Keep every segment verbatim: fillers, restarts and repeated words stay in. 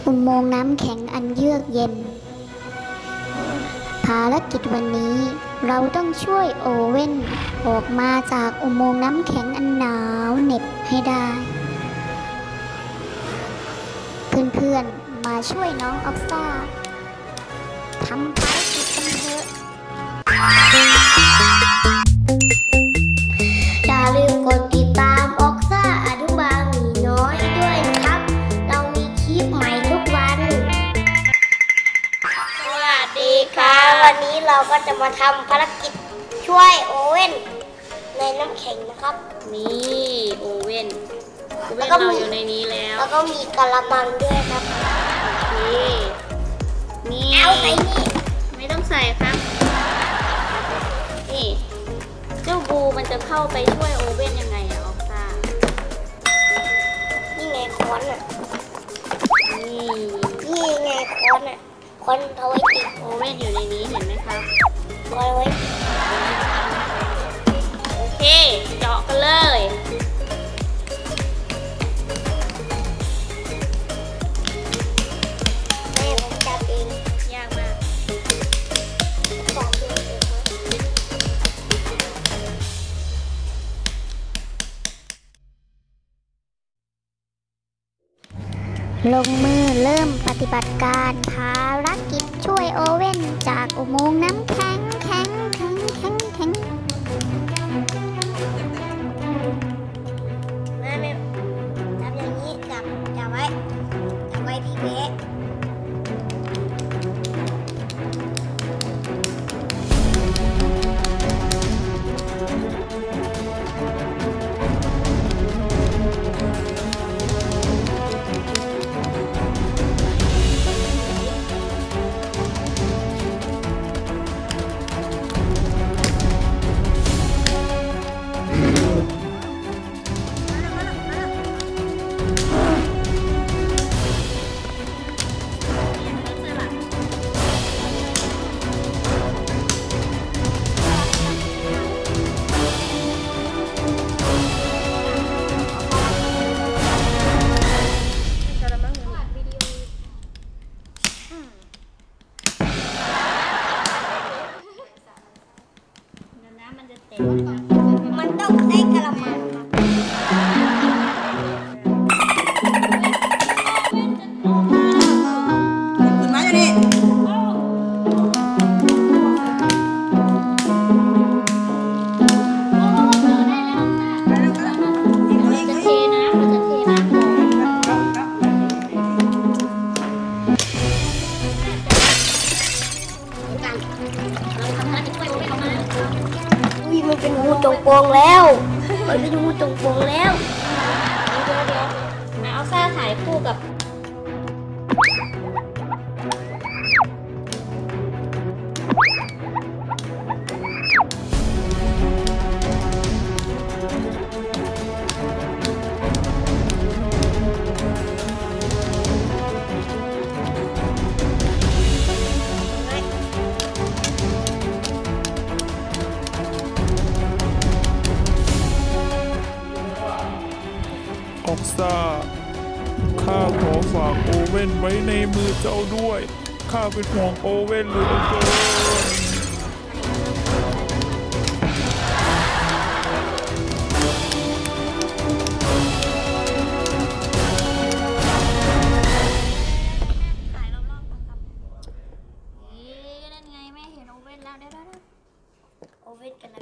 อุโมงค์น้ำแข็งอันเยือกเย็นภารกิจวันนี้เราต้องช่วยโอเว่นออกมาจากอุโมงค์น้ำแข็งอันหนาวเหน็บให้ได้เพื่อนๆมาช่วยน้องออกซ่าทำภารกิจกันเถอะอย่าลืมกดติดตามออกซ่าอนุบาลหมีน้อยด้วยนะครับเรามีคลิปใหม่ทุกวันสวัสดีครับวันนี้เราก็จะมาทำภารกิจช่วยโอเว่นในน้ำแข็งนะครับนี่โอเว่นโอเว่นเราอยู่ในนี้แล้วแล้วก็มีกะละมังด้วยครับโอเคนี่เอาใส่นี่ไม่ต้องใส่ครับนี่เจ้าบูมันจะเข้าไปช่วยโอเว่นยังไงอะออกซ่านี่ไงค้อนอ่ะนี่นี่ไงค้อนอ่ะค้อนเอาไว้ติดโอเว่นอยู่ในนี้เห็นไหมครับเอาไว้โอเคเจาะกันเลยแม่ผมจับเองยากมากลงมือเริ่มปฏิบัติการภารกิจช่วยโอเว่นจากอุโมงค์น้ำแข็งแข็งแข็งแข็งแข็งแม่แม่จับอย่างนี้จับจับไว้จับไว้ที่เบ๊ะมันต้องใช้กระมังขึ้นมาอย่างนี้จะเทน้ำมันจะเทน้ำเราทำการช่วยโอเว่นออกมาอุ้ยมันเป็นงูจงโปงแล้วมันเป็นงูจงโปงแล้วเดี๋ยวเดี๋ยวมาเอาซ่าถ่ายคู่กับออกซ่าข้าขอฝากโอเว่นไว้ในมือเจ้าด้วยข้าเป็นห่วงโอเว่นเหลือเกินถ่ายรอบๆก่อนครับนี่นั่นไงแม่เห็นโอเว่นแล้วเดี๋ยวๆโอเว่นกำลัง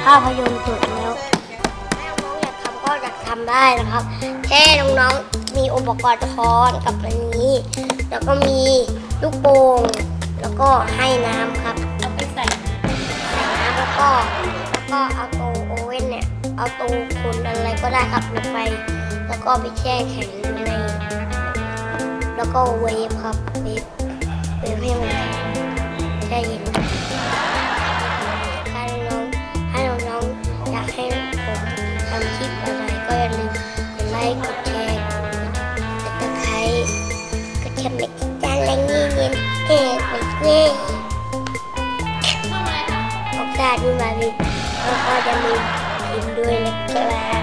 ภาพยนตร์จบแล้วถ้าน้องๆอยากทำก็อยากทำได้นะครับแค่น้องๆมีอุปกรณ์ค้อนกับอันนี้ แล้วก็มีลูกโป่งแล้วก็ให้น้ำครับเอาไปใส่ใส่น้ำแล้วก็แล้วก็เอาตรงโอเว่นเนี่ยเอาตรงคนอะไรก็ได้ครับลงไป แล้วก็ไปแช่แข็งอยู่ในแล้วก็เวฟครับเวฟเวฟให้มันแช่เย็นถ้าน้องถ้าน้องๆอยากให้ผมทำคลิปอะไรก็อย่าลืมกดไลค์กดแชร์กดติดตามกดแชร์เม็ดจานแรงนี่เย็นเอ๊ะเม็ดเน่ทำอะไรคะออกซาดมีมาวินแล้วก็จะมีกินด้วยนะครับ